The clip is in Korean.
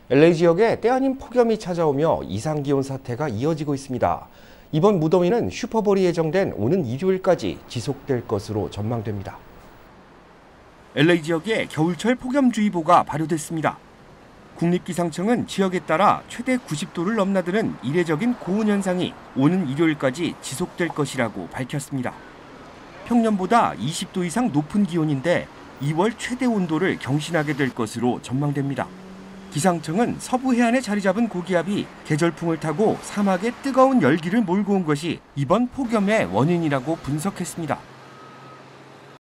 LA 지역에 때 아닌 폭염이 찾아오며 이상기온 사태가 이어지고 있습니다. 이번 무더위는 슈퍼볼이 예정된 오는 일요일까지 지속될 것으로 전망됩니다. LA 지역에 겨울철 폭염주의보가 발효됐습니다. 국립기상청은 지역에 따라 최대 90도를 넘나드는 이례적인 고온 현상이 오는 일요일까지 지속될 것이라고 밝혔습니다. 평년보다 20도 이상 높은 기온인데 2월 최대 온도를 경신하게 될 것으로 전망됩니다. 기상청은 서부 해안에 자리 잡은 고기압이 계절풍을 타고 사막에 뜨거운 열기를 몰고 온 것이 이번 폭염의 원인이라고 분석했습니다.